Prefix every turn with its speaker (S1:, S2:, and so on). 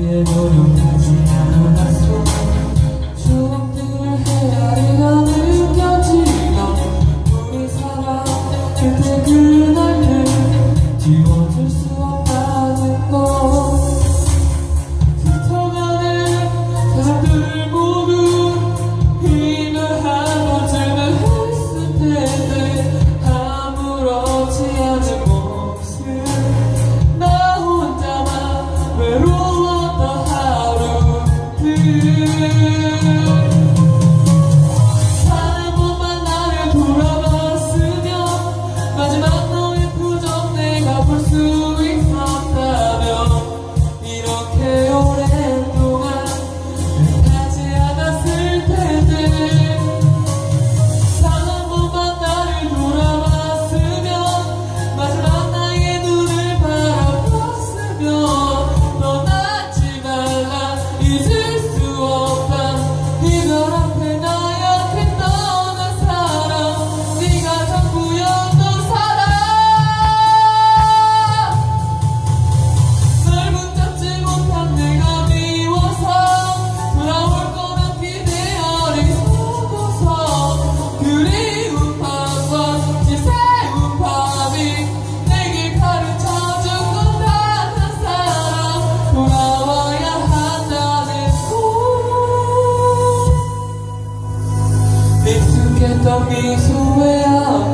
S1: 노력하지 않았어. 추억들을 헤아리며 느껴지던 우리 사랑 그때 그날들 지워줄 수 없다는 것. 스쳐가는 사람들 모두 이별 한 번쯤은 했을 텐데 아무렇지 않은 모습. 나 혼자만 외로웠던 하루들. 한 번만 나를 돌아봤으면 마지막 너의 표정 내가 볼 수 있었다면 이렇게 오랫동안 가지 않았을 텐데. 한 번만 나를 돌아봤으면 마지막 나의 눈을 바라봤으면 떠나지 말라 잊을 수 없다. 이별 앞에 나약해 떠난 사랑 네가 전부였던 사랑. 널 붙잡지 못한 내가 미워서 돌아올 거란 기대 어리석어서 그리운 밤과 지새운 밤이 내게 가르쳐준 건 단 한 사람. 돌아와야 한다는 것. 익숙했던 미소에